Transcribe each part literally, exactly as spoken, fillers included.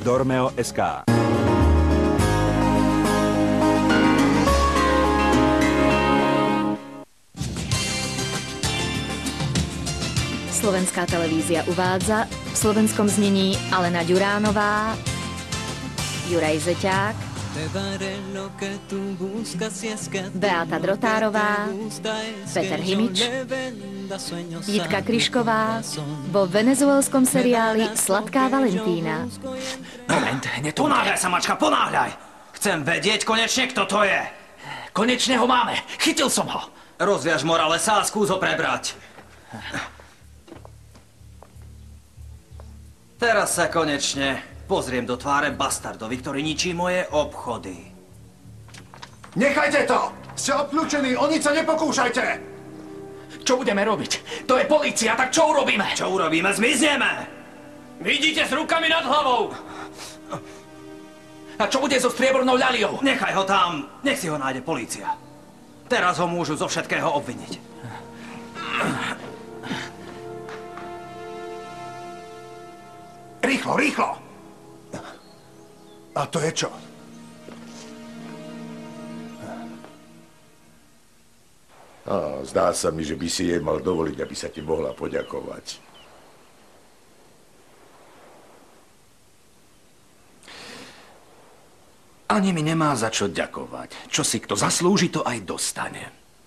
Dormeo bodka es ká. Slovenská televízia uvádza v slovenskom znení Alena Ďuránová, Juraj Zeťák, Beáta Drotárová, Peter Himič, Jitka Kryšková vo venezuelskom seriáli Sladká Valentína. Moment, hneď to... Ponáhľaj sa, mačka, ponáhľaj! Chcem vedieť konečne, kto to je. Konečne ho máme. Chytil som ho. Rozviaž Moralesa a skús ho prebrať. Teraz sa konečne pozriem do tváre bastardovi, ktorý ničí moje obchody. Nechajte to! Ste obklúčení, o nič sa nepokúšajte! Čo budeme robiť? To je polícia, tak čo urobíme? Čo urobíme? Zmizneme! Vidíte s rukami nad hlavou! A čo bude so striebornou ľaliou? Nechaj ho tam, nech si ho nájde polícia. Teraz ho môžu zo všetkého obviniť. Rýchlo, rýchlo! A to je čo? Á, zdá sa mi, že by si jej mal dovoliť, aby sa ti mohla poďakovať. Ani mi nemá za čo ďakovať. Čo si kto zaslúži, to aj dostane.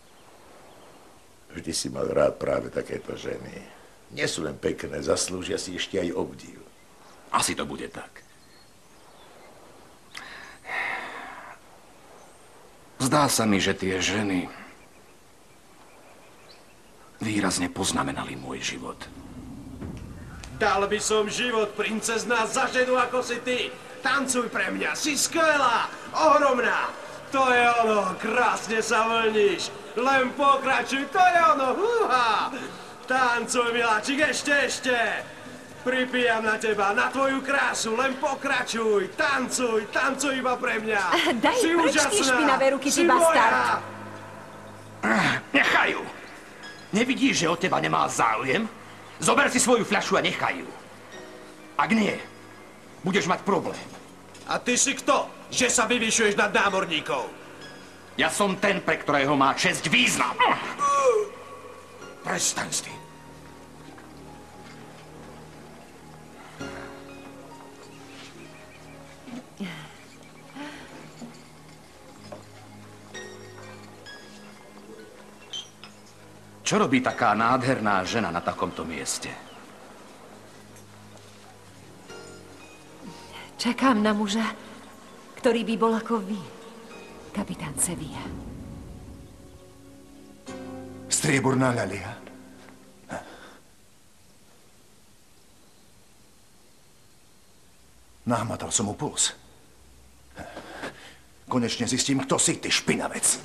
Vždy si mal rád práve takéto ženy. Nie sú len pekné, zaslúžia si ešte aj obdiv. Asi to bude tak. Zdá sa mi, že tie ženy výrazne poznamenali môj život. Dal by som život, princezná, za ženu ako si ty. Tancuj pre mňa, si skvelá, ohromná. To je ono, krásne sa vlníš. Len pokračuj, to je ono, húha. Tancuj, miláčik, ešte, ešte. Pripijam na teba, na tvoju krásu, len pokračuj, tancuj, tancuj iba pre mňa. Daj si preč úžasná, ty špinavé ruky, ty si bastard. moja. Nechaj ju! Nevidíš, že od teba nemá záujem? Zober si svoju fľašu a nechaj ju. Ak nie, budeš mať problém. A ty si kto, že sa vyvyšuješ nad námorníkov? Ja som ten, pre ktorého má česť význam. Prestaň s tým. Čo robí taká nádherná žena na takomto mieste? Čakám na muža, ktorý by bol ako vy, kapitán Sevilla. Strieborná ľalia. Nahmatal som mu puls. Konečne zistím, kto si ty, špinavec.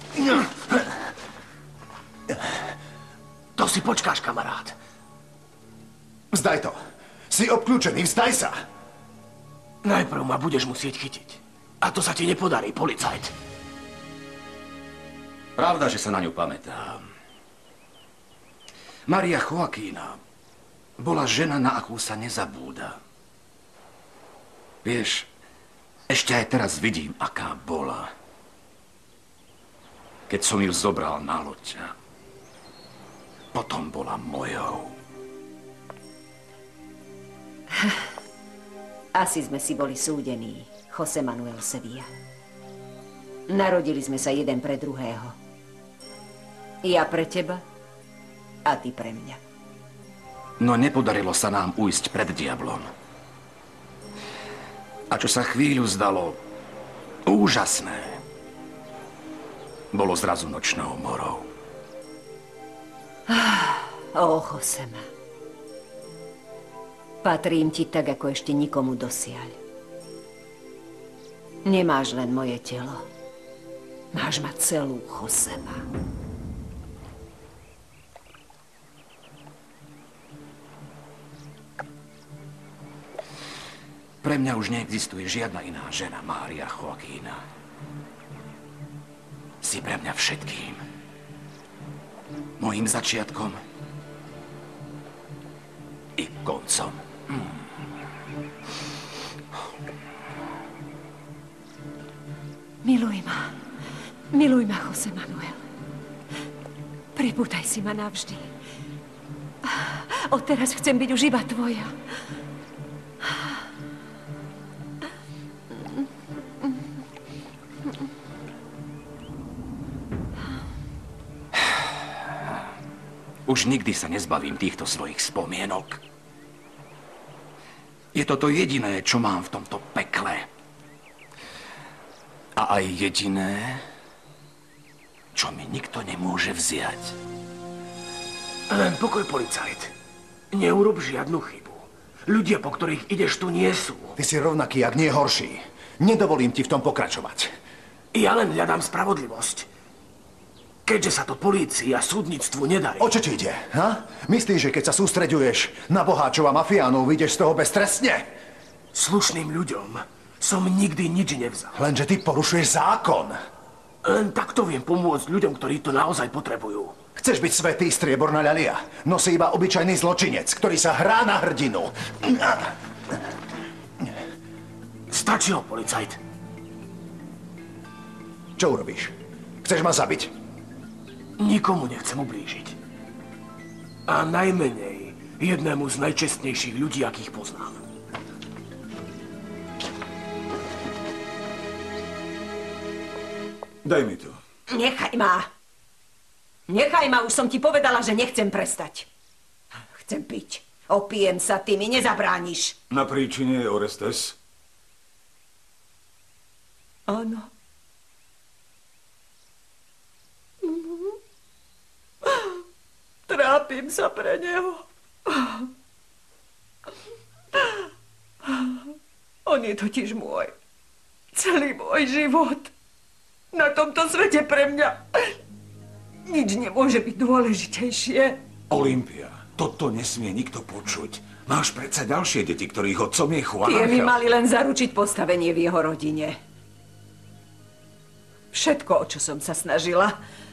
To si počkáš, kamarát. Vzdaj to. Si obklúčený, vzdaj sa. Najprv ma budeš musieť chytiť. A to sa ti nepodarí, policajt. Pravda, že sa na ňu pamätám. Maria Joaquína bola žena, na akú sa nezabúda. Vieš, ešte aj teraz vidím, aká bola. Keď som ju zobral na loď. Potom bola mojou. Asi sme si boli súdení, José Manuel Sevilla. Narodili sme sa jeden pre druhého. Ja pre teba a ty pre mňa. No nepodarilo sa nám ujsť pred diablom. A čo sa chvíľu zdalo úžasné, bolo zrazu nočnou morou. Ó, Josema. Patrím ti tak, ako ešte nikomu dosiaľ. Nemáš len moje telo. Máš ma celú, Josema. Pre mňa už neexistuje žiadna iná žena, Mária Joaquína. Si pre mňa všetkým. Mojím začiatkom i koncom. Mm. Miluj ma. Miluj ma, Jose Manuel. Pripútaj si ma navždy. Odteraz chcem byť už iba tvoja. Už nikdy sa nezbavím týchto svojich spomienok. Je to to jediné, čo mám v tomto pekle. A aj jediné, čo mi nikto nemôže vziať. Len pokoj, policajt. Neurob žiadnu chybu. Ľudia, po ktorých ideš, tu nie sú. Ty si rovnaký, ak nie horší. Nedovolím ti v tom pokračovať. Ja len hľadám spravodlivosť. Keďže sa to polícii a súdnictvu nedarí. O čo ti ide, ha? Myslíš, že keď sa sústreďuješ na boháčov a mafiánov, vyjdeš z toho beztrestne? Slušným ľuďom som nikdy nič nevzal. Lenže ty porušuješ zákon. Len takto viem pomôcť ľuďom, ktorí to naozaj potrebujú. Chceš byť svätý strieborná ľalia, no si iba obyčajný zločinec, ktorý sa hrá na hrdinu. Stačilo, policajt. Čo urobíš? Chceš ma zabiť? Nikomu nechcem ublížiť. A najmenej jednému z najčestnejších ľudí, akých poznám. Daj mi to. Nechaj ma. Nechaj ma, už som ti povedala, že nechcem prestať. Chcem piť. Opijem sa, ty mi nezabrániš. Na príčine je Orestes? Áno. Trápim sa pre neho. On je totiž môj. Celý môj život. Na tomto svete pre mňa nič nemôže byť dôležitejšie. Olympia, toto nesmie nikto počuť. Máš predsa ďalšie deti, ktorých otcom je Juan Tie mi Ángel. mali len zaručiť postavenie v jeho rodine. Všetko, o čo som sa snažila,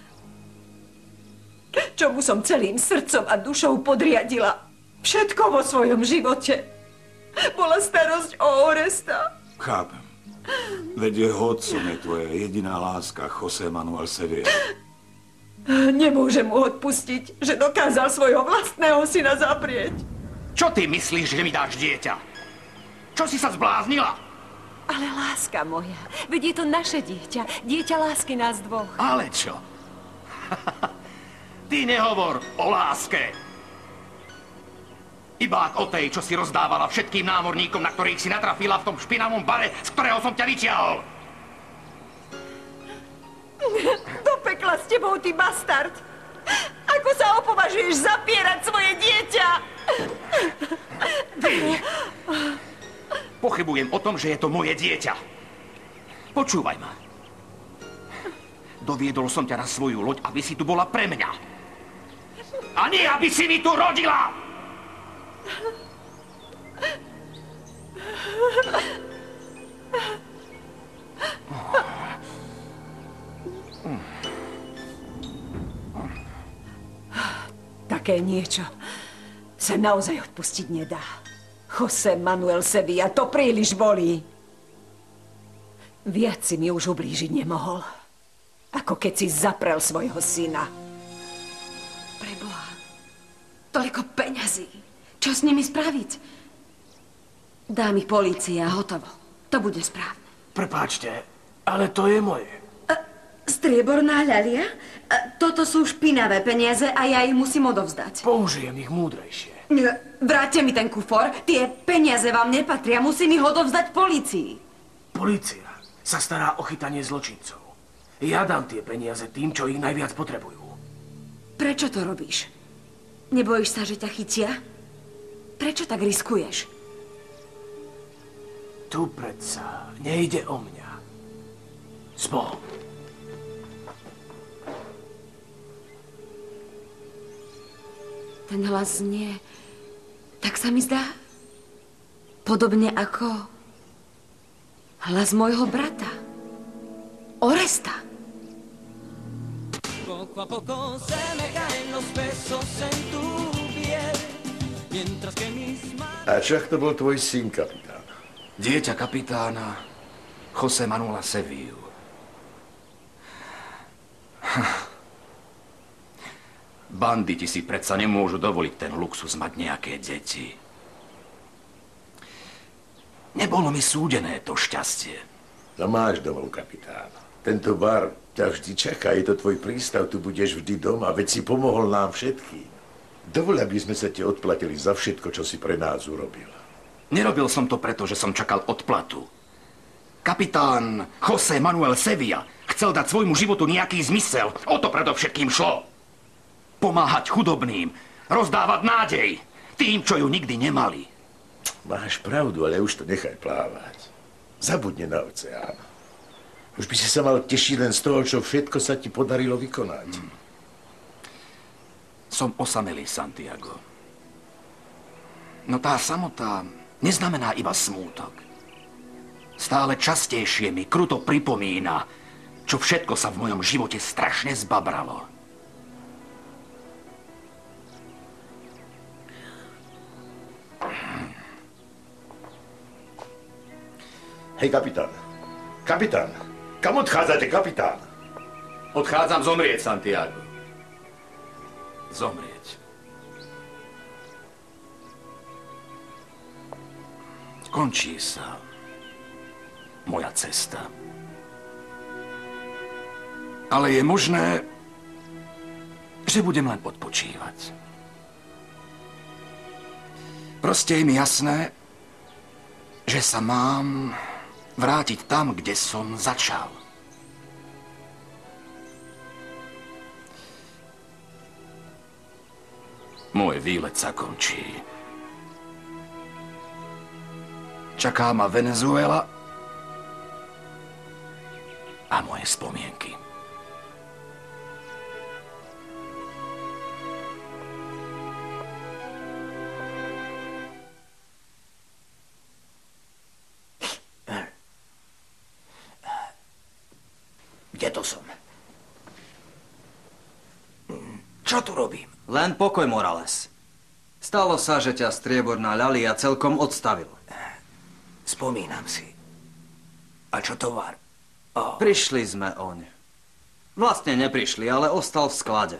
čomu som celým srdcom a dušou podriadila, všetko vo svojom živote, bola starosť o Oresta. Chápem. Veď jeho otcom je tvoja jediná láska, Jose Manuel Sevilla. Nemôžem mu odpustiť, že dokázal svojho vlastného syna zaprieť. Čo ty myslíš, že mi dáš dieťa? Čo si sa zbláznila? Ale láska moja, veď je to naše dieťa, dieťa lásky nás dvoch. Ale čo? Ty nehovor o láske. Iba o tej, čo si rozdávala všetkým námorníkom, na ktorých si natrafila v tom špinavom bare, z ktorého som ťa vyťahol. Do pekla s tebou, ty bastard! Ako sa opovažuješ zapierať svoje dieťa? Ty! Pochybujem o tom, že je to moje dieťa. Počúvaj ma. Doviedol som ťa na svoju loď, aby si tu bola pre mňa. A nie, aby si mi tu rodila! Také niečo sa naozaj odpustiť nedá. Jose Manuel Sevilla, to príliš bolí. Viac si mi už ublížiť nemohol, ako keď si zaprel svojho syna. Preboha, toľko peňazí. Čo s nimi spraviť? Dám ich polícii a hotovo. To bude správne. Prepáčte, ale to je moje. Strieborná ľalia? Toto sú špinavé peniaze a ja ich musím odovzdať. Použijem ich múdrejšie. Vráťte mi ten kufor. Tie peniaze vám nepatria. Musím ich odovzdať polícii. Polícia sa stará o chytanie zločincov. Ja dám tie peniaze tým, čo ich najviac potrebujú. Prečo to robíš? Nebojíš sa, že ťa chytia? Prečo tak riskuješ? Tu predsa nejde o mňa. S Bohom. Ten hlas znie, tak sa mi zdá, podobne ako hlas môjho brata, Oresta. Poco a poco se me caen los besos en tu piel, mientras que mis manos... A však to bol tvoj syn, kapitán. Dieťa kapitána Jose Manuela Sevillu. Banditi si predsa nemôžu dovoliť ten luxus mať nejaké deti. Nebolo mi súdené to šťastie. No máš domov, kapitán. Tento bar ťa vždy čaká, je to tvoj prístav, tu budeš vždy doma, veď si pomohol nám všetkým. Dovol, aby sme sa ti odplatili za všetko, čo si pre nás urobil. Nerobil som to preto, že som čakal odplatu. Kapitán Jose Manuel Sevilla chcel dať svojmu životu nejaký zmysel. O to predovšetkým šlo. Pomáhať chudobným, rozdávať nádej tým, čo ju nikdy nemali. Máš pravdu, ale už to nechaj plávať. Zabudne na oceán. Už by si sa mal tešiť len z toho, čo všetko sa ti podarilo vykonať. Hmm. Som osamelý, Santiago. No tá samota neznamená iba smútok. Stále častejšie mi kruto pripomína, čo všetko sa v mojom živote strašne zbabralo. Hej, kapitán. Kapitán, kam odchádzate, kapitán? Odchádzam zomrieť, Santiago. Zomrieť. Končí sa moja cesta. Ale je možné, že budem len odpočívať. Proste je mi jasné, že sa mám vrátiť tam, kde som začal. Môj výlet sa končí. Čaká ma Venezuela a moje spomienky. Kde to som? Čo tu robím? Len pokoj, Morales. Stalo sa, že ťa strieborná ľalia celkom odstavil. Spomínam si. A čo tovar? Oh. Prišli sme oň. Vlastne neprišli, ale ostal v sklade.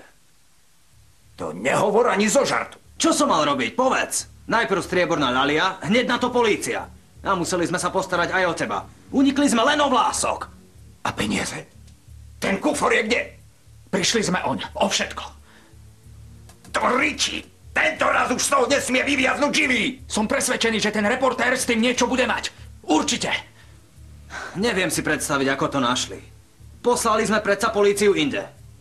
To nehovor ani zo žartu. Čo som mal robiť? Povedz. Najprv strieborná ľalia, hneď na to polícia. A museli sme sa postarať aj o teba. Unikli sme len o vlások. A peniaze? Ten kufor je kde? Prišli sme oň, o všetko. To riči! Tento raz už z toho nesmie vyviaznuť živý! Som presvedčený, že ten reportér s tým niečo bude mať. Určite! Neviem si predstaviť, ako to našli. Poslali sme predsa políciu inde.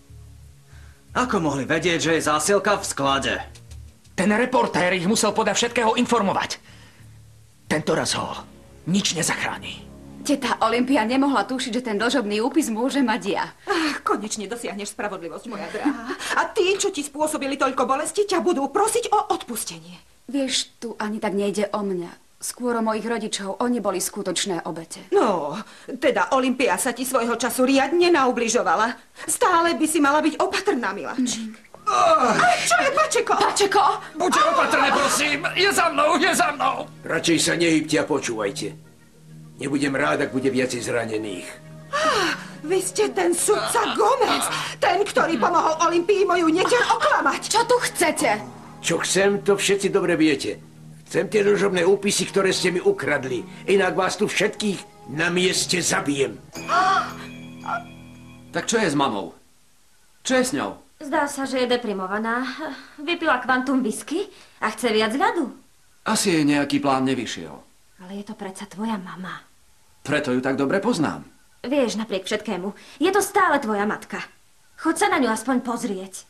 Ako mohli vedieť, že je zásielka v sklade? Ten reportér ich musel podľa všetkého informovať. Tento raz ho nič nezachráni. Teta Olympia nemohla tušiť, že ten dlžobný úpis môže mať ja. Ach, konečne dosiahneš spravodlivosť, moja drahá. A tí, čo ti spôsobili toľko bolesti, ťa budú prosiť o odpustenie. Vieš, tu ani tak nejde o mňa. Skôr o mojich rodičov. Oni boli skutočné obete. No, teda Olympia sa ti svojho času riadne naubližovala. Stále by si mala byť opatrná, miláčik. Oh. A čo je, Pačeko? Pačeko! Buďte oh. opatrné, prosím. Je za mnou, je za mnou. Radšej sa nehybte a počúvajte. Nebudem rád, ak bude viacej zranených. Ah, vy ste ten sudca Gomez, ten, ktorý pomohol Olympii moju netier oklamať. Čo tu chcete? Čo chcem, to všetci dobre viete. Chcem tie dlžobné úpisy, ktoré ste mi ukradli. Inak vás tu všetkých na mieste zabijem. Ah, ah. Tak čo je s mamou? Čo je s ňou? Zdá sa, že je deprimovaná. Vypila kvantum whisky a chce viac ľadu. Asi jej nejaký plán nevyšiel. Ale je to predsa tvoja mama. Preto ju tak dobre poznám. Vieš, napriek všetkému, je to stále tvoja matka. Choď sa na ňu aspoň pozrieť.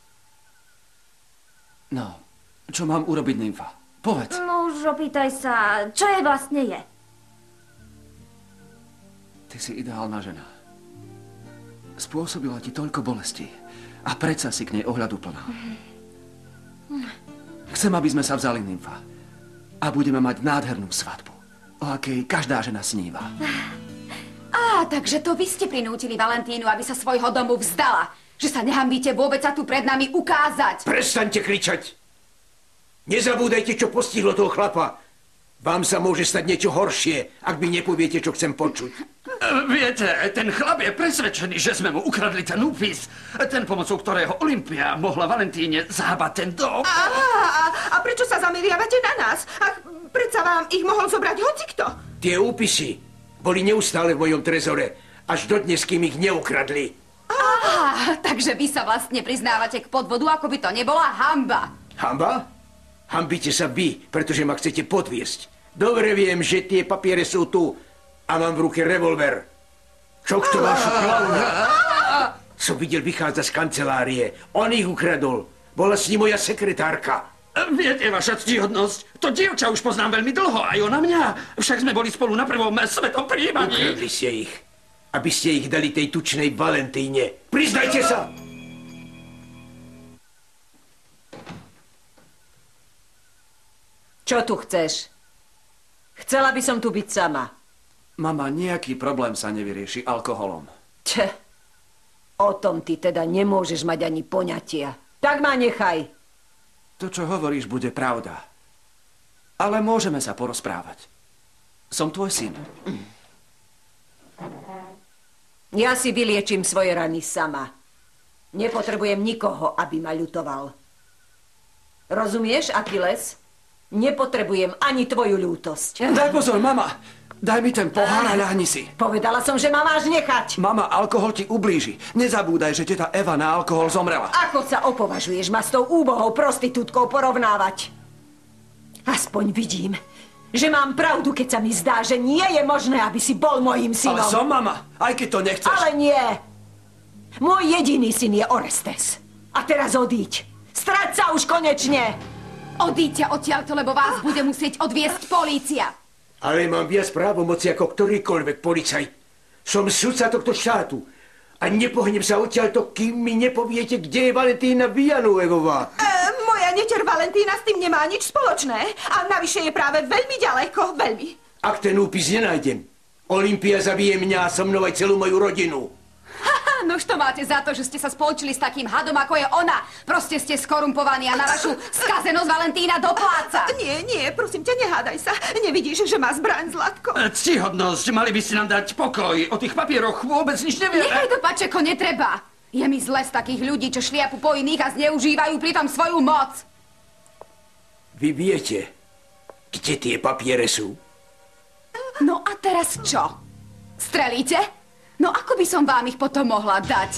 No, čo mám urobiť, nymfa? Povedz. No už opýtaj sa, čo je vlastne je. Ty si ideálna žena. Spôsobila ti toľko bolesti. A predsa si k nej ohľaduplná. Chcem, aby sme sa vzali, nymfa. A budeme mať nádhernú svadbu. O akej každá žena sníva. Á, takže to vy ste prinútili Valentínu, aby sa svojho domu vzdala. Že sa nehambíte vôbec sa tu pred nami ukázať. Prestaňte kričať. Nezabúdajte, čo postihlo toho chlapa. Vám sa môže stať niečo horšie, ak mi nepoviete, čo chcem počuť. Viete, ten chlap je presvedčený, že sme mu ukradli ten úpis. Ten, pomocou ktorého Olympia mohla Valentíne zahábať ten dom. A, a, a prečo sa zameriavate na nás? Ach, predsa vám ich mohol zobrať hocikto. Tie úpisy boli neustále v mojom trezore, až dodnes, kým ich neukradli. Aha, takže vy sa vlastne priznávate k podvodu, ako by to nebola hanba. Hanba? Hanbite sa vy, pretože ma chcete podviesť. Dobre viem, že tie papiere sú tu a mám v ruke revolver. Čo k to vašu klauna? Som videl vychádzať z kancelárie. On ich ukradol. Bola s ním moja sekretárka. Viete, vaša ctihodnosť, to dievča už poznám veľmi dlho, aj ona mňa. Však sme boli spolu na prvom svetom prijímaní. Ukradli ste ich, aby ste ich dali tej tučnej Valentíne. Priznajte sa! Čo tu chceš? Chcela by som tu byť sama. Mama, nejaký problém sa nevyrieši alkoholom. Če, o tom ty teda nemôžeš mať ani poňatia. Tak ma nechaj. To, čo hovoríš, bude pravda. Ale môžeme sa porozprávať. Som tvoj syn. Ja si vyliečím svoje rany sama. Nepotrebujem nikoho, aby ma ľutoval. Rozumieš, Achilles? Nepotrebujem ani tvoju ľútosť. Daj pozor, mama! Daj mi ten pohár a ľahni si. Povedala som, že ma máš nechať. Mama, alkohol ti ublíži. Nezabúdaj, že teta Eva na alkohol zomrela. Ako sa opovažuješ ma s tou úbohou prostitútkou porovnávať? Aspoň vidím, že mám pravdu, keď sa mi zdá, že nie je možné, aby si bol mojím synom. Ale som, mama, aj keď to nechceš. Ale nie. Môj jediný syn je Orestes. A teraz odíď. Strať sa už konečne. Odíďte odtiaľto, lebo vás bude musieť odviesť polícia. Ale mám viac právomoci ako ktorýkoľvek policajt. Som sudca tohto štátu. A nepohnem sa odtiaľto, kým mi nepoviete, kde je Valentína Villanuevová. E, moja neter Valentína s tým nemá nič spoločné. A navyše je práve veľmi ďaleko, veľmi. Ak ten úpis nenájdem, Olympia zabije mňa a so mnou aj celú moju rodinu. Haha, nož to máte za to, že ste sa spolčili s takým hadom, ako je ona. Proste ste skorumpovaní a na vašu skazenosť Valentína dopláca. Nie, nie, prosím ťa, nehádaj sa. Nevidíš, že má zbraň, Zlatko? Ctihodnosť, mali by ste nám dať pokoj. O tých papieroch vôbec nič nevieme. Nechaj to, Pačeko, netreba. Je mi zle z takých ľudí, čo šliapu po iných a zneužívajú pritom svoju moc. Vy viete, kde tie papiere sú? No a teraz čo? Strelíte? No ako by som vám ich potom mohla dať?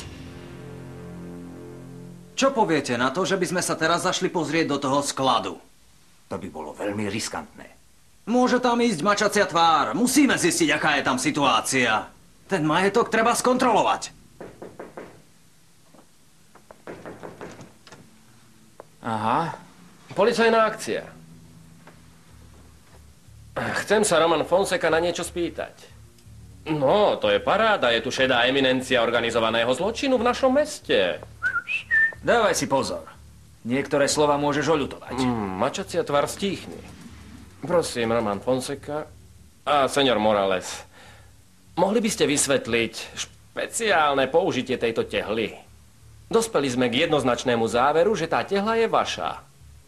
Čo poviete na to, že by sme sa teraz zašli pozrieť do toho skladu? To by bolo veľmi riskantné. Môže tam ísť mačacia tvár. Musíme zistiť, aká je tam situácia. Ten majetok treba skontrolovať. Aha, policajná akcia. Chcem sa Roman Fonseca na niečo spýtať. No, to je paráda. Je tu šedá eminencia organizovaného zločinu v našom meste. Dávaj si pozor. Niektoré slova môžeš oľutovať. Mm, mačacia tvar stíchni. Prosím, Roman Fonseca a senior Morales, mohli by ste vysvetliť špeciálne použitie tejto tehly? Dospeli sme k jednoznačnému záveru, že tá tehla je vaša.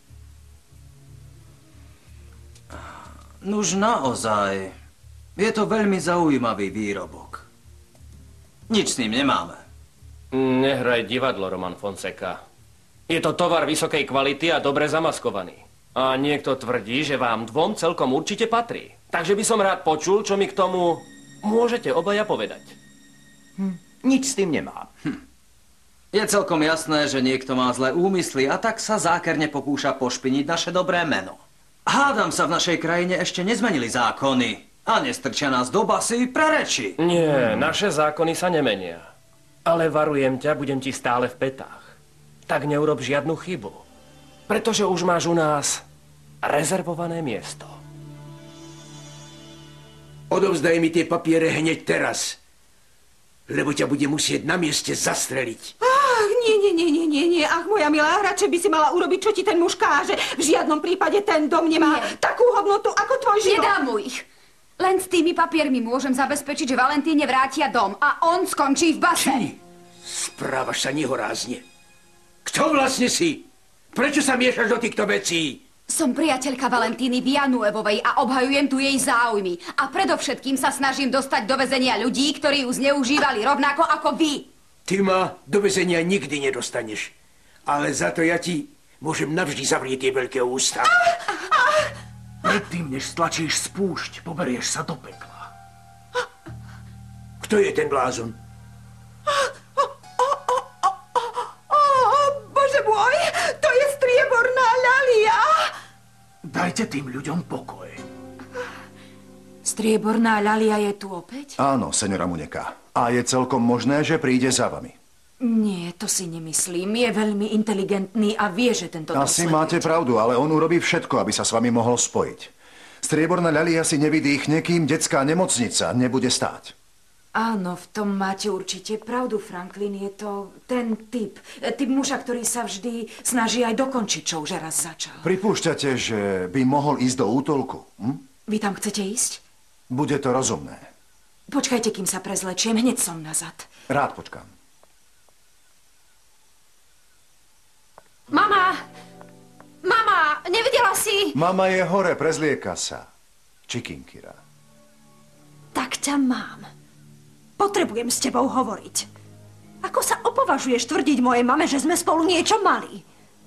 Nuž naozaj... Je to veľmi zaujímavý výrobok. Nič s ním nemáme. Nehraj divadlo, Roman Fonseca. Je to tovar vysokej kvality a dobre zamaskovaný. A niekto tvrdí, že vám dvom celkom určite patrí. Takže by som rád počul, čo mi k tomu môžete obaja povedať. Hm, nič s tým nemám. Hm. Je celkom jasné, že niekto má zlé úmysly a tak sa zákerne pokúša pošpiniť naše dobré meno. Hádam sa, v našej krajine ešte nezmenili zákony. A nestrčia nás do basy pre reči. Nie, naše zákony sa nemenia. Ale varujem ťa, budem ti stále v petách. Tak neurob žiadnu chybu. Pretože už máš u nás rezervované miesto. Odovzdaj mi tie papiere hneď teraz. Lebo ťa bude musieť na mieste zastreliť. Ach, nie, nie, nie, nie, nie, nie. Ach, moja milá, radšej by si mala urobiť, čo ti ten muž káže. V žiadnom prípade ten dom nemá nie. takú hodnotu ako tvoj život. Nedám mu ich. Len s tými papiermi môžem zabezpečiť, že Valentíne vrátia dom a on skončí v base. Ty správaš sa nehorázne. Kto vlastne si? Prečo sa miešaš do týchto vecí? Som priateľka Valentíny Villanuevovej a obhajujem tu jej záujmy. A predovšetkým sa snažím dostať do väzenia ľudí, ktorí ju zneužívali rovnako ako vy. Ty ma do väzenia nikdy nedostaneš. Ale za to ja ti môžem navždy zavrieť tie veľké ústa. Predtým, než stlačíš spúšť, poberieš sa do pekla. Kto je ten blázon? Bože môj, to je strieborná ľalia. Dajte tým ľuďom pokoj. Strieborná ľalia je tu opäť? Áno, seňora Muneka. A je celkom možné, že príde za vami. Nie, to si nemyslím. Je veľmi inteligentný a vie, že tento Asi dosleduje. máte pravdu, ale on urobí všetko, aby sa s vami mohol spojiť. Strieborná ľalia si nevydýchne, kým detská nemocnica nebude stáť. Áno, v tom máte určite pravdu, Franklin. Je to ten typ. Typ muža, ktorý sa vždy snaží aj dokončiť, čo už raz začal. Pripúšťate, že by mohol ísť do útolku? Hm? Vy tam chcete ísť? Bude to rozumné. Počkajte, kým sa prezlečiem. Hneď som nazad. Rád počkám. Mama! Mama! Nevidela si? Mama je hore, prezlieka sa. Čikinkira. Tak ťa mám. Potrebujem s tebou hovoriť. Ako sa opovažuješ tvrdiť mojej mame, že sme spolu niečo mali?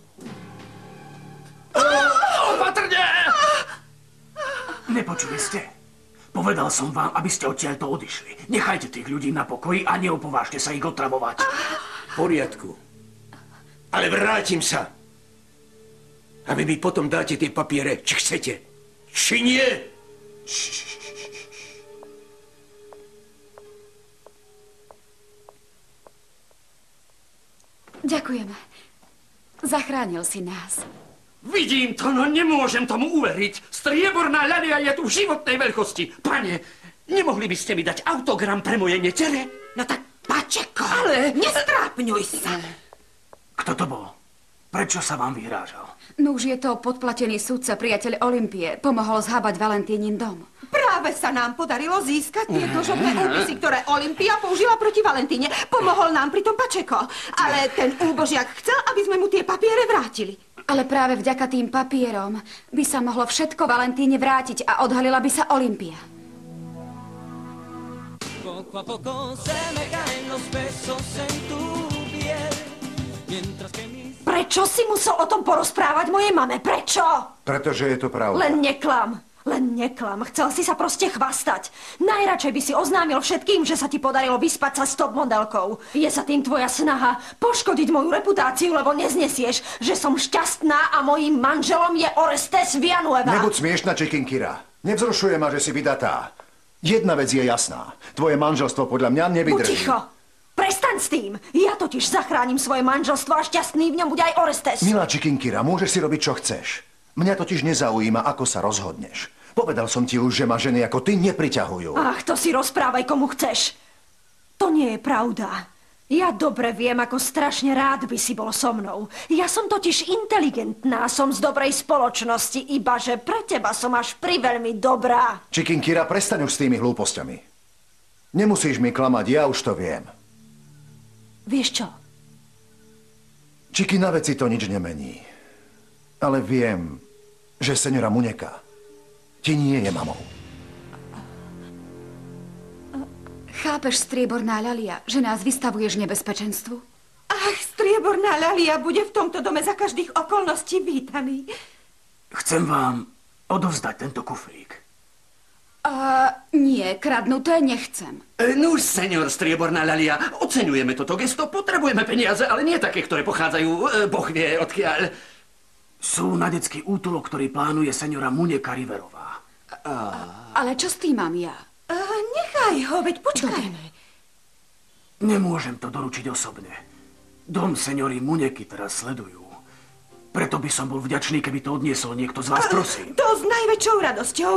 Opatrne! Nepočuli ste? Povedal som vám, aby ste odtiaľto odišli. Nechajte tých ľudí na pokoji a neopovážte sa ich otravovať. V poriadku. Ale vrátim sa. A vy mi potom dáte tie papiere, či chcete. Či nie? Ďakujeme. Zachránil si nás. Vidím to, no nemôžem tomu uveriť. Strieborná ľalia je tu v životnej veľkosti. Pane, nemohli by ste mi dať autogram pre moje netere? No tak, Pačeko, ale nestrápňuj sa. Kto to bol? Prečo sa vám vyhrážal? No už je to podplatený sudca, priateľ Olympie. Pomohol zhábať Valentínin dom. Práve sa nám podarilo získať tie dlžobné úpisy, ktoré Olympia použila proti Valentíne. Pomohol nám pritom Pačeko. Ale ten úbožiak chcel, aby sme mu tie papiere vrátili. Ale práve vďaka tým papierom by sa mohlo všetko Valentíne vrátiť a odhalila by sa Olympia. Poco a poco se me caen los besos en tu piel, mientras que mis... Prečo si musel o tom porozprávať mojej mame? Prečo? Pretože je to pravda. Len neklam. Len neklam. Chcel si sa proste chvastať. Najradšej by si oznámil všetkým, že sa ti podarilo vyspať sa s top modelkou. Je sa tým tvoja snaha poškodiť moju reputáciu, lebo neznesieš, že som šťastná a mojím manželom je Orestes Villanueva. Nebuď smiešna, Čikinkira. Nevzrušuje ma, že si vydatá. Jedna vec je jasná. Tvoje manželstvo podľa mňa nevydrží. Buď ticho. Prestaň s tým. Ja totiž zachránim svoje manželstvo a šťastný v ňom bude aj Orestes. Milá Čikinkira, môžeš si robiť, čo chceš. Mňa totiž nezaujíma, ako sa rozhodneš. Povedal som ti už, že ma ženy ako ty nepriťahujú. Ach, to si rozprávaj, komu chceš. To nie je pravda. Ja dobre viem, ako strašne rád by si bol so mnou. Ja som totiž inteligentná, som z dobrej spoločnosti, iba že pre teba som až priveľmi dobrá. Čikinkira, prestaň už s tými hlúpostiami. Nemusíš mi klamať, ja už to viem. Vieš čo? Čiki, na veci to nič nemení. Ale viem, že seňora Muneka ti nie je mamou. Chápeš, strieborná ľalia, že nás vystavuješ nebezpečenstvu? Ach, strieborná ľalia bude v tomto dome za každých okolností vítaný. Chcem vám odovzdať tento kufrík. Uh, nie, kradnuté nechcem. E, Nuž, senior strieborná ľalia, oceňujeme toto gesto, potrebujeme peniaze, ale nie také, ktoré pochádzajú, e, boh vie odkiaľ. Sú na detský útulok, ktorý plánuje seniora Muneka Riverová. A... Ale čo s tým mám ja? Uh, nechaj ho, veď počkaj. Nemôžem to doručiť osobne. Dom seniory Muneky teraz sledujú. Preto by som bol vďačný, keby to odniesol niekto z vás, prosím. Uh, to s najväčšou radosťou.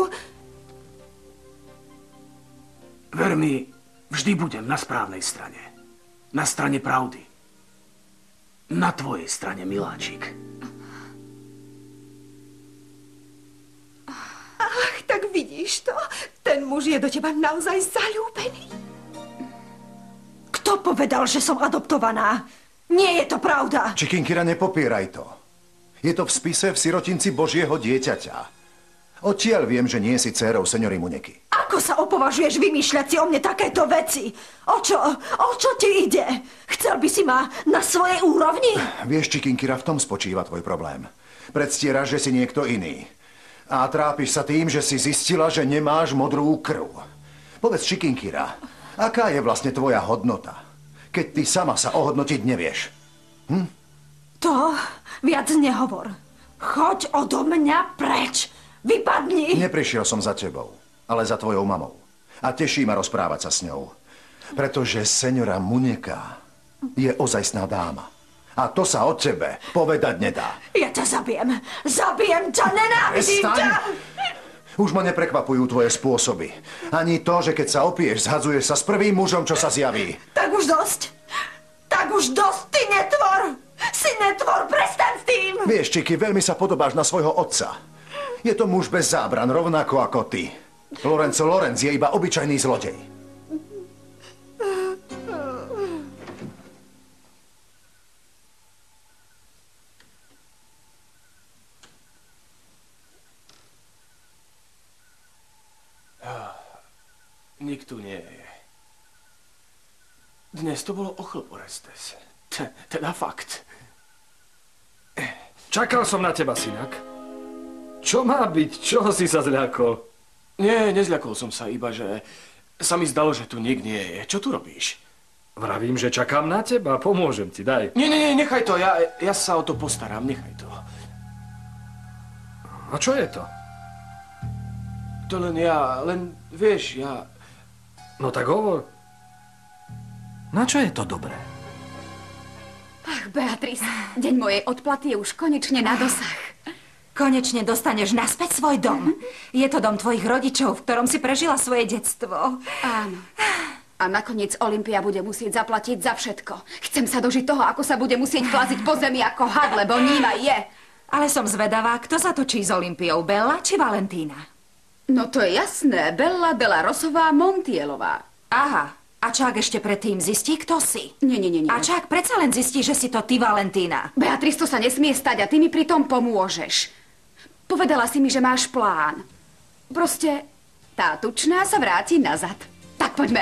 Ver mi, vždy budem na správnej strane. Na strane pravdy. Na tvojej strane, miláčik. Ach, tak vidíš to? Ten muž je do teba naozaj zaľúbený. Kto povedal, že som adoptovaná? Nie je to pravda. Čikinkira, nepopieraj to. Je to v spise v sirotinci Božieho dieťaťa. Odtiaľ viem, že nie si dcérou seniory Muneky. Ako sa opovažuješ vymýšľať si o mne takéto veci? O čo? O čo ti ide? Chcel by si ma na svojej úrovni? Vieš, Čikinkira, v tom spočíva tvoj problém. Predstieraš, že si niekto iný. A trápiš sa tým, že si zistila, že nemáš modrú krv. Povedz, Čikinkira, aká je vlastne tvoja hodnota, keď ty sama sa ohodnotiť nevieš? Hm? To viac nehovor. Choď odo mňa preč. Vypadni! Neprišiel som za tebou, ale za tvojou mamou. A teší ma rozprávať sa s ňou. Pretože seňora Muneka je ozajstná dáma. A to sa od tebe povedať nedá. Ja ťa zabijem. Zabijem ťa, nenávidím ťa! Už ma neprekvapujú tvoje spôsoby. Ani to, že keď sa opiješ, zhadzuješ sa s prvým mužom, čo sa zjaví. Tak už dosť. Tak už dosť, ty netvor! Si netvor, prestaň s tým! Vieš, Čiki, veľmi sa podobáš na svojho otca. Je to muž bez zábran, rovnako ako ty. Lorenzo Lorenz je iba obyčajný zlodej. Nik tu nie je. Dnes to bolo ochlb, Orestes. Teda fakt. Čakal som na teba, synak. Čo má byť? Čoho si sa zľakol? Nie, nezľakol som sa, iba že sa mi zdalo, že tu nik nie je. Čo tu robíš? Vravím, že čakám na teba. Pomôžem ti, daj. Nie, nie, nie, nechaj to. Ja, ja sa o to postaram, nechaj to. A čo je to? To len ja, len vieš, ja... No tak hovor. Na čo je to dobré? Ach, Beatrice, deň mojej odplaty je už konečne na dosah. Konečne dostaneš naspäť svoj dom. Je to dom tvojich rodičov, v ktorom si prežila svoje detstvo. Áno. A nakoniec Olympia bude musieť zaplatiť za všetko. Chcem sa dožiť toho, ako sa bude musieť plaziť po zemi ako had, lebo Nína je. Ale som zvedavá, kto sa točí s Olympiou, Bella či Valentína? No to je jasné, Bella Della Rosová Montielová. Aha, a čak ešte predtým zistí, kto si? Nie, nie, nie, nie. A čak predsa len zistí, že si to ty, Valentína. Beatrice, to sa nesmie stať a ty mi pri tom pomôžeš. Povedala si mi, že máš plán. Proste tá tučná sa vráti nazad. Tak poďme.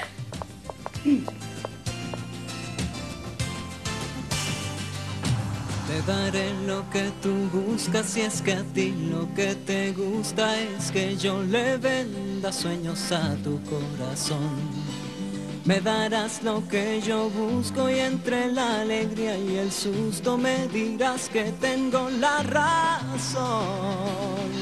Te daré lo que tú buscas y es que a ti lo que te gusta es que yo le venda sueños a tu corazón. Me darás lo que yo busco y entre la alegría y el susto me dirás que tengo la razón.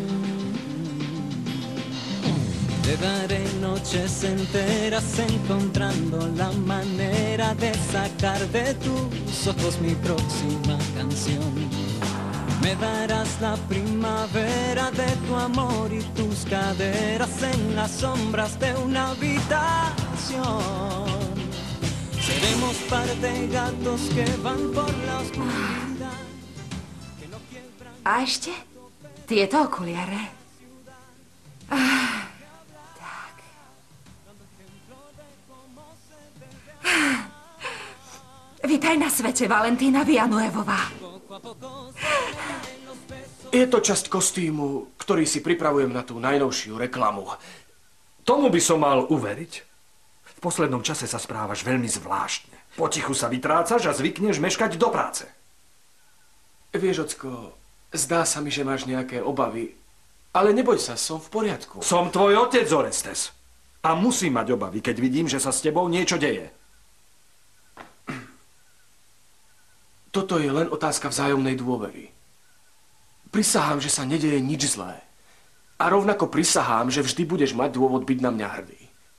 Te daré noches enteras encontrando la manera de sacar de tus ojos mi próxima canción. Me darás la primavera de tu amor y tus caderas en las sombras de una habitación. Seremos par de gatos que van por la oscuridad. A ešte tieto okuliare. Ah, tak. Vítaj na svete, Valentína Villanuevová. Je to časť kostýmu, ktorý si pripravujem na tú najnovšiu reklamu. Tomu by som mal uveriť. V poslednom čase sa správaš veľmi zvláštne. Potichu sa vytrácaš a zvykneš meškať do práce. Vieš, Ocko, zdá sa mi, že máš nejaké obavy, ale neboj sa, som v poriadku. Som tvoj otec, Orestes. A musím mať obavy, keď vidím, že sa s tebou niečo deje. Toto je len otázka vzájomnej dôvery. Prisahám, že sa nedeje nič zlé. A rovnako prisahám, že vždy budeš mať dôvod byť na mňa hrdý.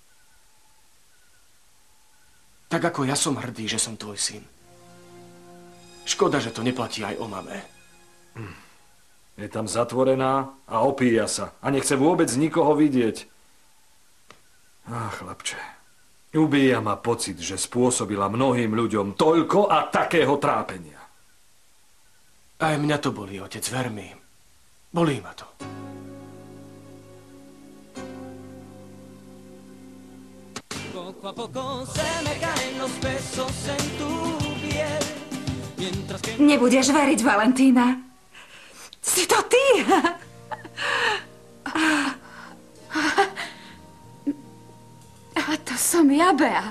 Tak ako ja som hrdý, že som tvoj syn. Škoda, že to neplatí aj o mame. Je tam zatvorená a opíja sa. A nechce vôbec nikoho vidieť. Ach, chlapče. Ubíja ma pocit, že spôsobila mnohým ľuďom toľko a takého trápenia. Aj mňa to bolí, otec, ver mi. Bolí ma to. Poco a poco se me caen los besos en tu piel y Nebudeš veriť, Valentína. Si to ty. A to som ja, Bea.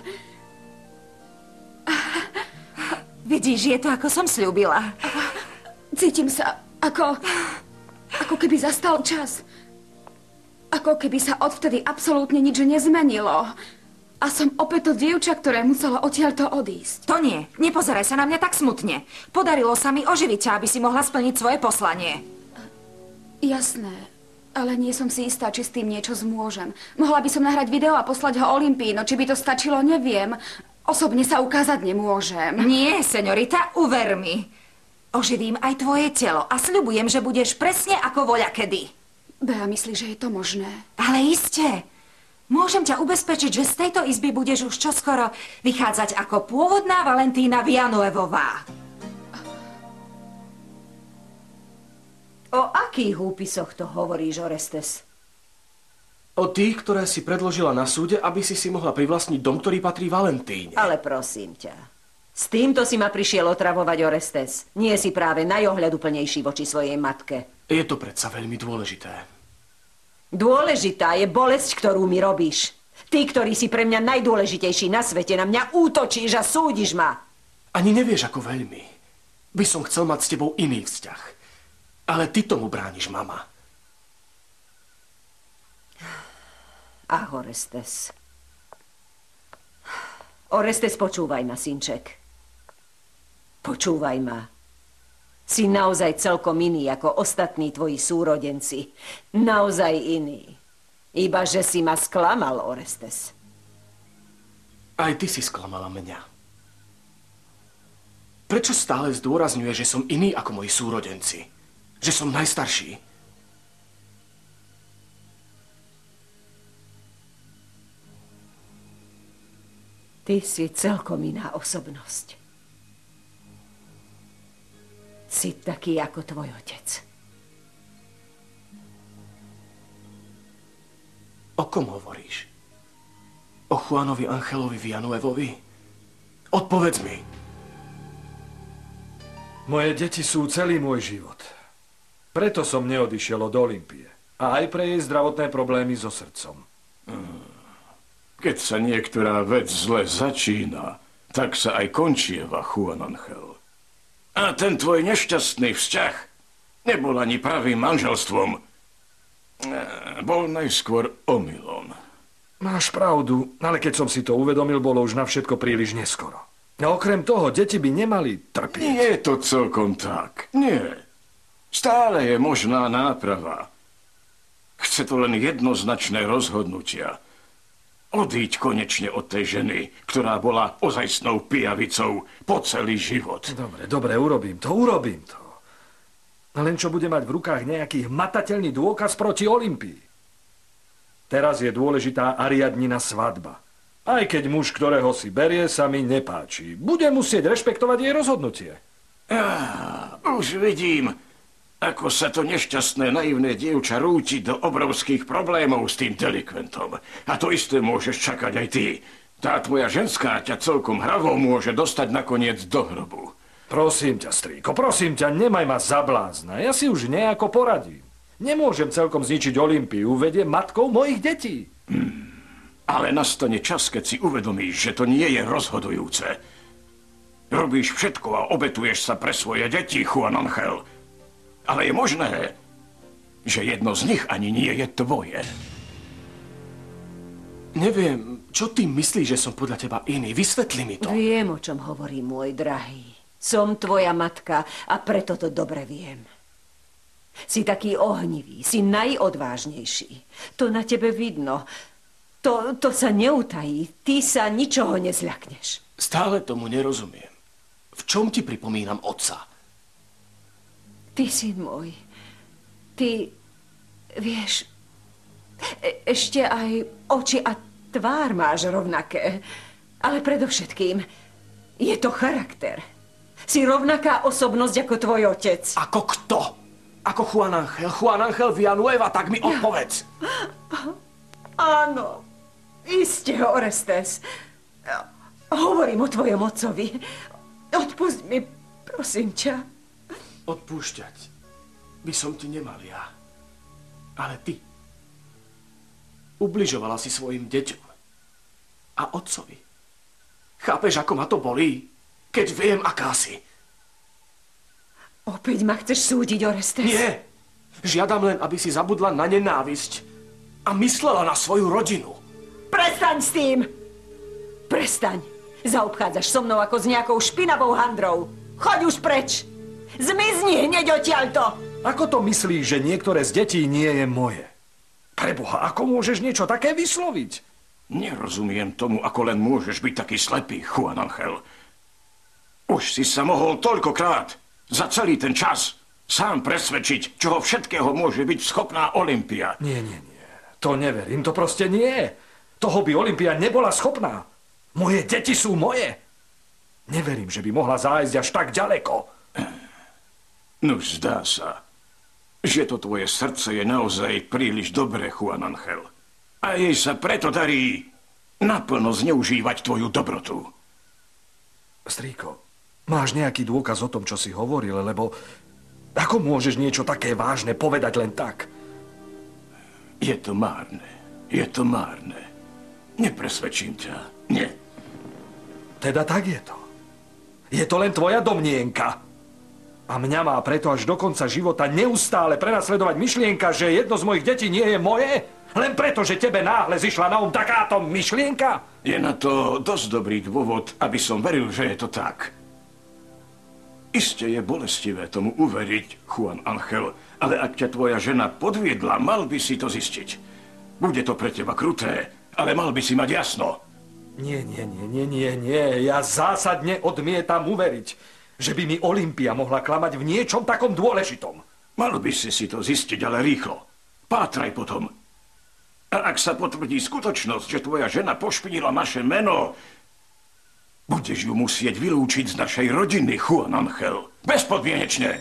Vidíš, je to, ako som sľúbila. Cítim sa ako... ako keby zastal čas. Ako keby sa odvtedy absolútne nič nezmenilo. A som opäť to dievča, ktoré muselo odtiaľto odísť. To nie. Nepozeraj sa na mňa tak smutne. Podarilo sa mi oživiť ťa, aby si mohla splniť svoje poslanie. Jasné. Ale nie som si istá, či s tým niečo zmôžem. Mohla by som nahrať video a poslať ho Olympii, no či by to stačilo, neviem. Osobne sa ukázať nemôžem. Nie, seňorita, uver mi. Oživím aj tvoje telo a sľubujem, že budeš presne ako voľakedy. Bea, myslíš, že je to možné? Ale iste. Môžem ťa ubezpečiť, že z tejto izby budeš už čoskoro vychádzať ako pôvodná Valentína Villanuevová. O akých úpisoch to hovoríš, Orestes? O tých, ktoré si predložila na súde, aby si si mohla privlastniť dom, ktorý patrí Valentíne. Ale prosím ťa. S týmto si ma prišiel otravovať, Orestes. Nie si práve najohľaduplnejší voči svojej matke. Je to predsa veľmi dôležité. Dôležitá je bolesť, ktorú mi robíš. Ty, ktorý si pre mňa najdôležitejší na svete, na mňa útočíš a súdiš ma. Ani nevieš, ako veľmi. By som chcel mať s tebou iný vzťah. Ale ty tomu brániš, mama. Ach, Orestes. Orestes, počúvaj ma, synček. Počúvaj ma. Si naozaj celkom iný ako ostatní tvoji súrodenci. Naozaj iný. Iba, že si ma sklamal, Orestes. Aj ty si sklamala mňa. Prečo stále zdôrazňuje, že som iný ako moji súrodenci? Že som najstarší? Ty si celkom iná osobnosť. Si taký ako tvoj otec. O kom hovoríš? O Juanovi Angelovi Villanuevovi? Odpovedz mi. Moje deti sú celý môj život. Preto som neodišiel od Olympie. A aj pre jej zdravotné problémy so srdcom. Keď sa niektorá vec zle začína, tak sa aj končieva, Juan Angel. A ten tvoj nešťastný vzťah nebol ani pravým manželstvom. Bol najskôr omylom. Máš pravdu, ale keď som si to uvedomil, bolo už na všetko príliš neskoro. A okrem toho, deti by nemali trpieť. Nie je to celkom tak. Nie. Stále je možná náprava. Chce to len jednoznačné rozhodnutia. Odíď konečne od tej ženy, ktorá bola ozajstnou pijavicou po celý život. Dobre, dobre, urobím to, urobím to. Len čo bude mať v rukách nejaký hmatateľný dôkaz proti Olympii. Teraz je dôležitá Ariadnina svadba. Aj keď muž, ktorého si berie, sa mi nepáči. Bude musieť rešpektovať jej rozhodnutie. Ja, už vidím, ako sa to nešťastné, naivné dievča rúti do obrovských problémov s tým delikventom. A to isté môžeš čakať aj ty. Tá tvoja ženská ťa celkom hravo môže dostať nakoniec do hrobu. Prosím ťa, strýko, prosím ťa, nemaj ma za blázna. Ja si už nejako poradím. Nemôžem celkom zničiť Olympiu, vedie matkou mojich detí. Hmm. Ale nastane čas, keď si uvedomíš, že to nie je rozhodujúce. Robíš všetko a obetuješ sa pre svoje deti, Juan Angel. Ale je možné, že jedno z nich ani nie je tvoje. Neviem, čo ty myslíš, že som podľa teba iný? Vysvetli mi to. Viem, o čom hovorí môj drahý. Som tvoja matka a preto to dobre viem. Si taký ohnivý, si najodvážnejší. To na tebe vidno. To, to sa neutají. Ty sa ničoho nezľakneš. Stále tomu nerozumiem. V čom ti pripomínam otca? Ty, syn môj, ty, vieš, e- ešte aj oči a tvár máš rovnaké. Ale predovšetkým, je to charakter. Si rovnaká osobnosť ako tvoj otec. Ako kto? Ako Juan Angel? Juan Angel Villanueva, tak mi odpovedz. Áno, iste, Orestes. Hovorím o tvojom otcovi. Odpusť mi, Prosím ťa. Odpúšťať by som ti nemal ja. Ale ty ubližovala si svojim deťom a otcovi. Chápeš, ako ma to bolí, keď viem, aká si? Opäť ma chceš súdiť, Orestes? Nie. Žiadam len, aby si zabudla na nenávisť a myslela na svoju rodinu. Prestaň s tým! Prestaň. Zaobchádzaš so mnou ako s nejakou špinavou handrou. Choď už preč. Zmizni hneď odtiaľto. Ako to myslíš, že niektoré z detí nie je moje? Preboha, ako môžeš niečo také vysloviť? Nerozumiem tomu, ako len môžeš byť taký slepý, Juan Angel. Už si sa mohol toľkokrát za celý ten čas sám presvedčiť, čoho všetkého môže byť schopná Olympia. Nie, nie, nie. To neverím, to proste nie. Toho by Olympia nebola schopná. Moje deti sú moje. Neverím, že by mohla zájsť až tak ďaleko. Nuž zdá sa, že to tvoje srdce je naozaj príliš dobré, Juan Angel. A jej sa preto darí naplno zneužívať tvoju dobrotu. Strýko, máš nejaký dôkaz o tom, čo si hovoril, lebo ako môžeš niečo také vážne povedať len tak? Je to márne. Je to márne. Nepresvedčím ťa. Nie. Teda tak je to. Je to len tvoja domnienka. A mňa má preto až do konca života neustále prenasledovať myšlienka, že jedno z mojich detí nie je moje? Len preto, že tebe náhle zišla na um takáto myšlienka? Je na to dosť dobrý dôvod, aby som veril, že je to tak. Iste je bolestivé tomu uveriť, Juan Angel, ale ak ťa tvoja žena podviedla, mal by si to zistiť. Bude to pre teba kruté, ale mal by si mať jasno. Nie, nie, nie, nie, nie, nie. Ja zásadne odmietam uveriť, že by mi Olympia mohla klamať v niečom takom dôležitom. Mal by si si to zistiť, ale rýchlo. Pátraj potom. A ak sa potvrdí skutočnosť, že tvoja žena pošpinila naše meno, budeš ju musieť vylúčiť z našej rodiny, Juan Angel. Bezpodmienečne.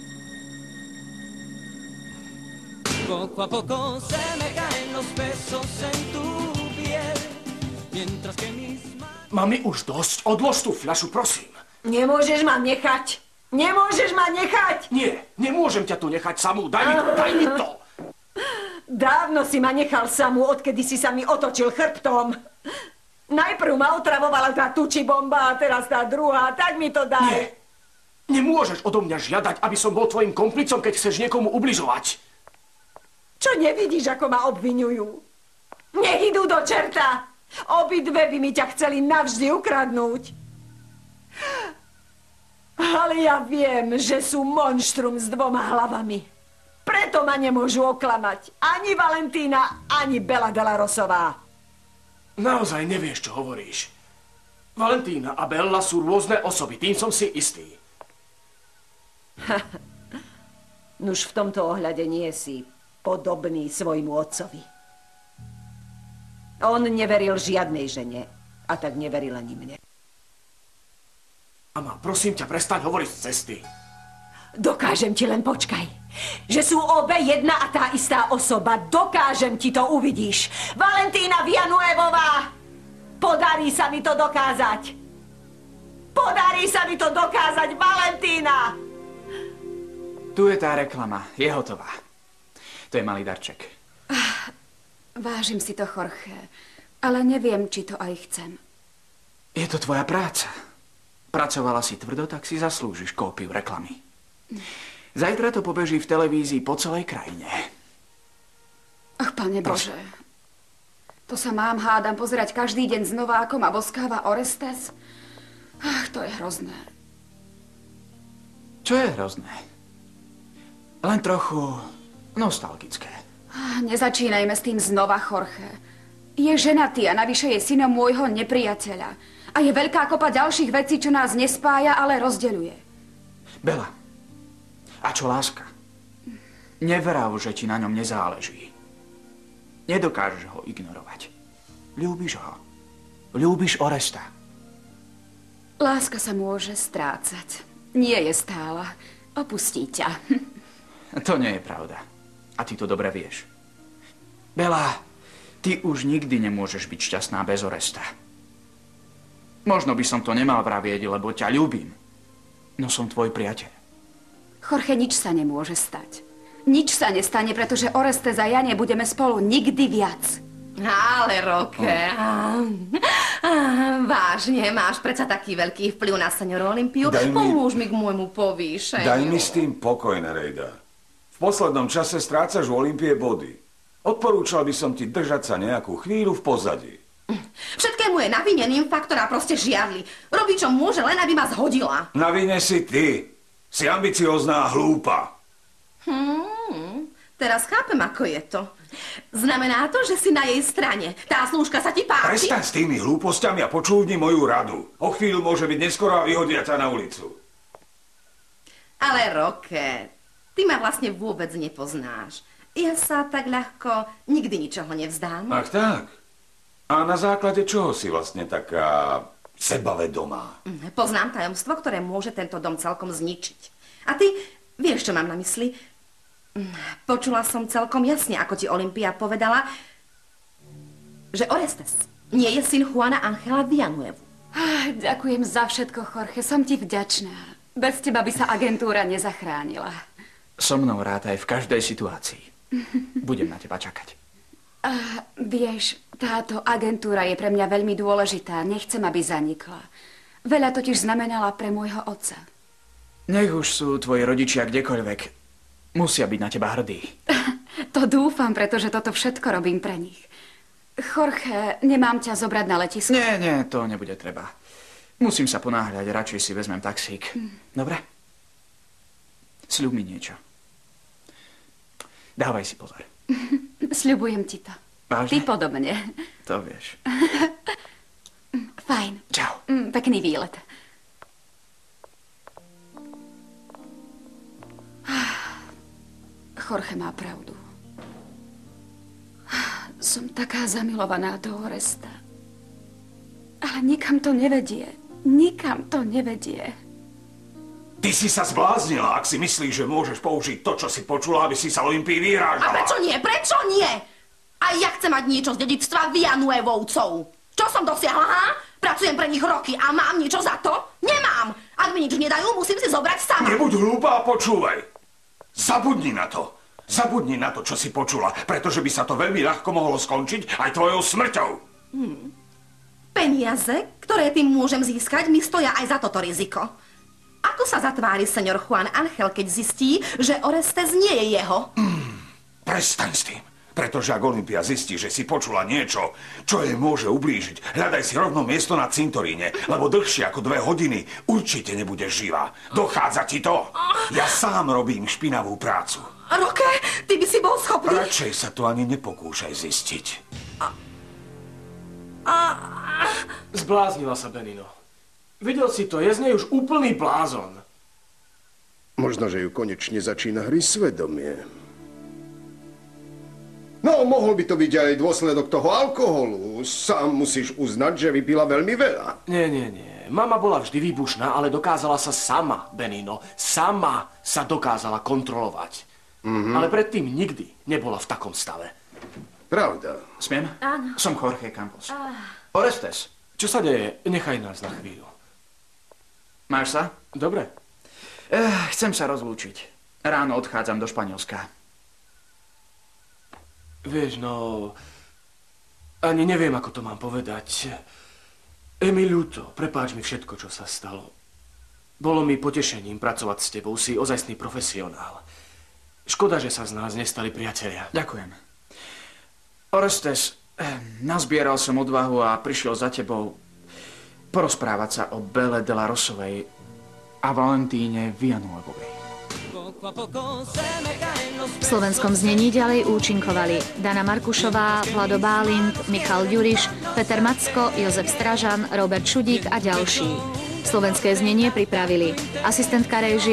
Poco a poco se me caen los besos en tu piel, mientras que mis manos... Mami, už dosť. Odlož tú fľašu, prosím. Nemôžeš ma nechať. Nemôžeš ma nechať. Nie, nemôžem ťa tu nechať samú. Daj mi to, daj mi to. Dávno si ma nechal samú, odkedy si sa mi otočil chrbtom. Najprv ma otravovala tá tuči bomba a teraz tá druhá. Tak mi to daj. Nie. Nemôžeš odo mňa žiadať, aby som bol tvojim komplicom, keď chceš niekomu ubližovať. Čo nevidíš, ako ma obviňujú? Nech idú do čerta. Obidve by mi ťa chceli navždy ukradnúť. Ale ja viem, že sú monštrum s dvoma hlavami. Preto ma nemôžu oklamať ani Valentína, ani Bela Della Rosová. Naozaj nevieš, čo hovoríš. Valentína a Bella sú rôzne osoby, tým som si istý. Nuž v tomto ohľade nie si podobný svojmu otcovi. On neveril žiadnej žene, a tak neveril ani mne. Mama, prosím ťa, prestaň hovoriť z cesty. Dokážem ti, len počkaj. Že sú obe jedna a tá istá osoba. Dokážem ti to, uvidíš. Valentína Villanuevová! Podarí sa mi to dokázať. Podarí sa mi to dokázať, Valentína! Tu je tá reklama. Je hotová. To je malý darček. Ah, vážim si to, Jorge. Ale neviem, či to aj chcem. Je to tvoja práca. Pracovala si tvrdo, tak si zaslúžiš kópiu reklamy. Zajtra to pobeží v televízii po celej krajine. Ach, Pane Bože. To sa mám, hádam, pozerať každý deň znova, ako ma boskáva Orestes. Ach, to je hrozné. Čo je hrozné? Len trochu nostalgické. Ah, nezačínajme s tým znova, Jorge. Je ženatý a navyše je synom môjho nepriateľa. A je veľká kopa ďalších vecí, čo nás nespája, ale rozdeľuje. Bela, a čo láska? Nevrav, že ti na ňom nezáleží. Nedokážeš ho ignorovať. Ľúbiš ho. Ľúbiš Oresta. Láska sa môže strácať. Nie je stála. Opustí ťa. To nie je pravda. A ty to dobre vieš. Bela, ty už nikdy nemôžeš byť šťastná bez Oresta. Možno by som to nemal vravieť, lebo ťa ľúbim. No som tvoj priateľ. Jorge, nič sa nemôže stať. Nič sa nestane, pretože Orestes a ja nebudeme spolu nikdy viac. Ale, Roke, á, á, vážne, máš predsa taký veľký vplyv na senioru Olympiu. Daj mi- Pomôž mi k môjmu povýšeniu. Daj mi s tým pokoj, Nereida. V poslednom čase strácaš u Olympie body. Odporúčal by som ti držať sa nejakú chvíľu v pozadí. Všetkému je navineným faktor a proste žiadli. Robí, čo môže, len aby ma zhodila. Na vine si ty. Si ambiciózna a hlúpa. Hmm, teraz chápem, ako je to. Znamená to, že si na jej strane. Tá slúžka sa ti páči? Prestaň s tými hlúpostiami a počúvni moju radu. O chvíľu môže byť neskoro a vyhodia ťa na ulicu. Ale, Roke, ty ma vlastne vôbec nepoznáš. Ja sa tak ľahko nikdy ničoho nevzdám. Ach tak. A na základe čoho si vlastne taká sebavedomá? Poznám tajomstvo, ktoré môže tento dom celkom zničiť. A ty vieš, čo mám na mysli? Počula som celkom jasne, ako ti Olympia povedala, že Orestes nie je syn Juana Angela Villanuevu. Ah, ďakujem za všetko, Jorge. Som ti vďačná. Bez teba by sa agentúra nezachránila. So mnou rátaj v každej situácii. Budem na teba čakať. Uh, vieš, táto agentúra je pre mňa veľmi dôležitá. Nechcem, aby zanikla. Veľa totiž znamenala pre môjho otca. Nech už sú tvoji rodičia kdekoľvek. Musia byť na teba hrdí. To dúfam, pretože toto všetko robím pre nich. Jorge, nemám ťa zobrať na letisko? Nie, nie, to nebude treba. Musím sa ponáhľať, radšej si vezmem taxík. Dobre? Sľub mi niečo. Dávaj si pozor. Sľubujem ti to. Vážne? Ty podobne. To vieš. Fajn. Čau. Pekný výlet. Jorge má pravdu. Som taká zamilovaná do Oresta. Ale nikam to nevedie. Nikam to nevedie. Ty si sa zbláznila, ak si myslíš, že môžeš použiť to, čo si počula, aby si sa Olympii vyhrážala. A prečo nie? Prečo nie? Aj ja chcem mať niečo z dedičstva Villanuevovcov. Čo som dosiahla, ha? Pracujem pre nich roky a mám niečo za to? Nemám. Ak mi nič nedajú, musím si zobrať sama. Nebuď hlúpa a počúvaj. Zabudni na to. Zabudni na to, čo si počula, pretože by sa to veľmi ľahko mohlo skončiť aj tvojou smrťou. Hmm. Peniaze, ktoré tým môžem získať, mi stoja aj za toto riziko. Ako sa zatvári senior Juan Angel, keď zistí, že Orestes nie je jeho? Mm, prestaň s tým. Pretože ak Olympia zistí, že si počula niečo, čo jej môže ublížiť, hľadaj si rovno miesto na cintoríne, lebo dlhšie ako dve hodiny určite nebudeš živá. Dochádza ti to? Ja sám robím špinavú prácu. Roke, ty by si bol schopný... Radšej sa to ani nepokúšaj zistiť. Zbláznila sa, Benino. Videl si to, je z nej už úplný blázon. Možno, že ju konečne začína hry svedomie. No, mohol by to byť aj dôsledok toho alkoholu. Sám musíš uznať, že vypila veľmi veľa. Nie, nie, nie. Mama bola vždy výbušná, ale dokázala sa sama, Benino, sama sa dokázala kontrolovať. Mhm. Ale predtým nikdy nebola v takom stave. Pravda. Smiem? Áno. Som Jorge Campos. Ah. Orestes. Čo sa deje? Nechaj nás na chvíľu. Máš sa? Dobre. Eh, chcem sa rozlúčiť. Ráno odchádzam do Španielska. Vieš, no... Ani neviem, ako to mám povedať. Je mi ľúto. Prepáč mi všetko, čo sa stalo. Bolo mi potešením pracovať s tebou. Si ozajstný profesionál. Škoda, že sa z nás nestali priatelia. Ďakujem. Orestes, nazbieral som odvahu a prišiel za tebou porozprávať sa o Belle de la Rosovej a Valentíne Villanuevovej. V slovenskom znení ďalej účinkovali Dana Markušová, Vlado Bálint, Michal Ďuriš, Peter Macko, Jozef Stražan, Robert Šudík a ďalší. Slovenské znenie pripravili asistentka réžie